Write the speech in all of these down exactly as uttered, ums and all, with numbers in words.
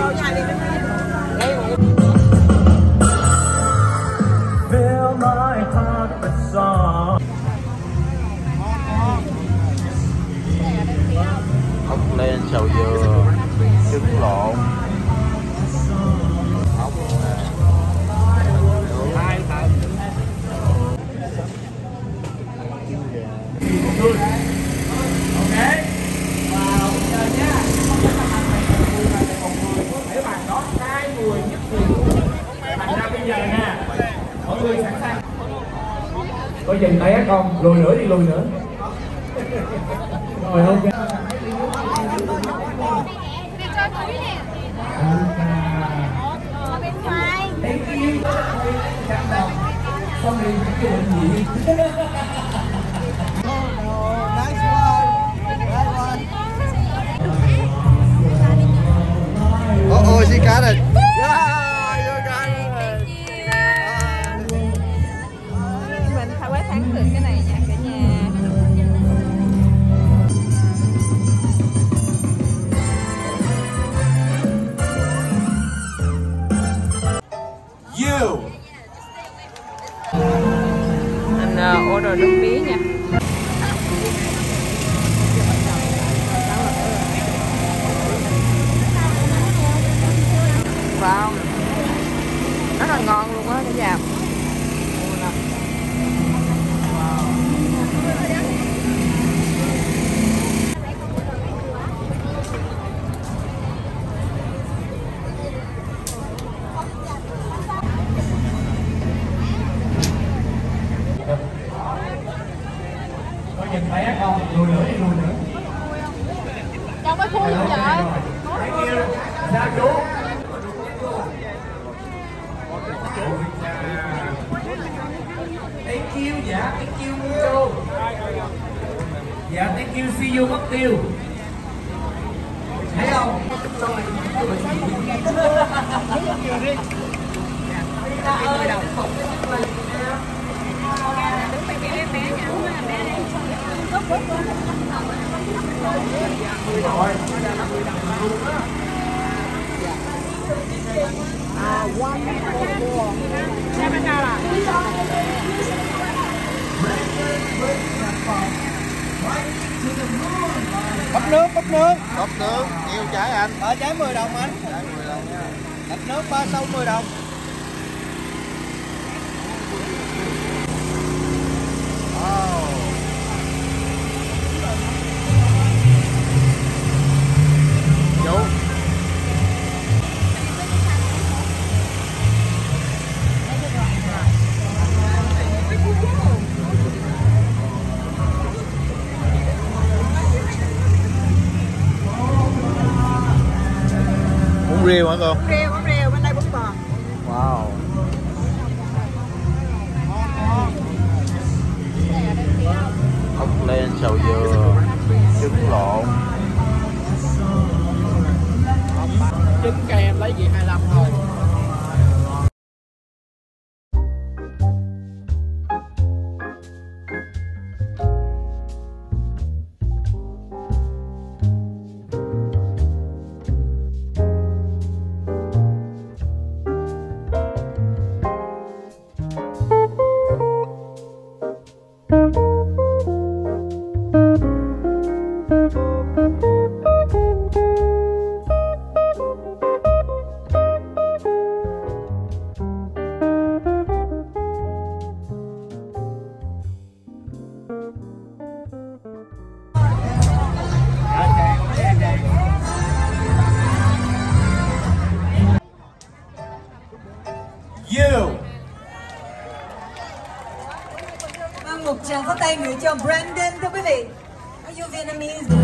tô nha đi. Fill my heart with song. Ốc len xào dừa, trứng lộn. Ok. Vào giờ nha. Để bạn đó hai người nhất người. Thành ra bây giờ nha. Mọi người sẵn sàng. Có dừng tay á con, lùi nữa đi, lùi nữa. Rồi ok. Thank you. Xong đi cái bệnh gì? Oh, oh, she got it. Yeah, you got it. Mình phải quét thắng được cái này nha cả nhà. You. Anh uh, order nước mía nha. Wow, rất là ngon luôn á cả nhà. Có nhìn bé không? Lùi nữa đi, lùi nữa. Trong cái khui gì vậy? Sao chú? Thank you, dạ, thank you cô. Dạ, thank you, see you mất tiêu. Thấy không? À, one Bắp nước, bắp nước. Bắp nước, nhiêu trái anh? Ở trái mười đồng anh. Trái mười đồng nha. Bắp nước ba sáu mươi đồng. Wow. Chú. Bún riêu hả cô? bún riêu, bún riêu, bên đây bún bò. Wow. Ốc len xào dừa, trứng lộn. Trứng kèm lấy gì hai mươi lăm thôi. You. Vâng, một tràng pháo tay nữa cho Brandon thưa quý vị. Are you Vietnamese?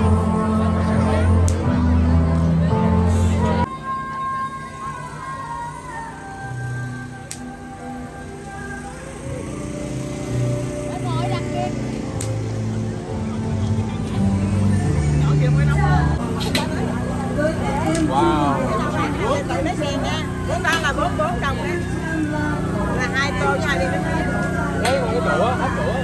Wow. Tự nói xem nha. Bốn đó là bốn bốn đồng á. Là hai tô với hai ly nước mía. Lấy một cái đũa, hấp đũa.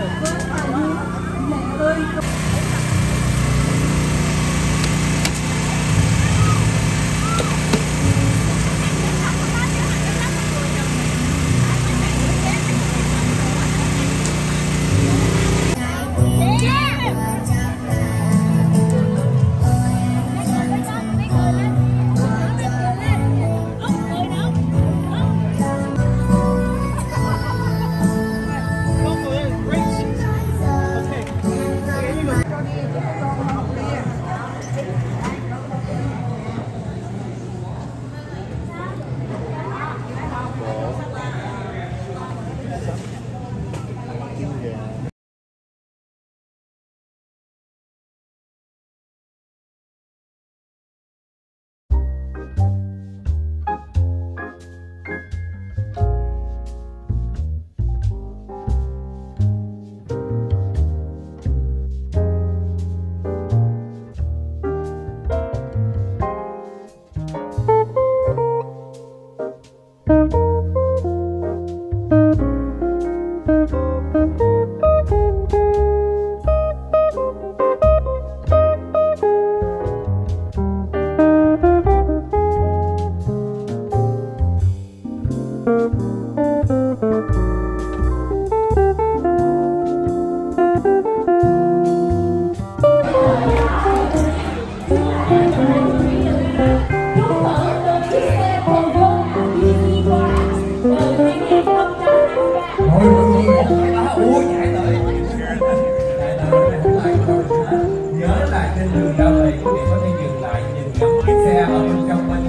ở bên trong bên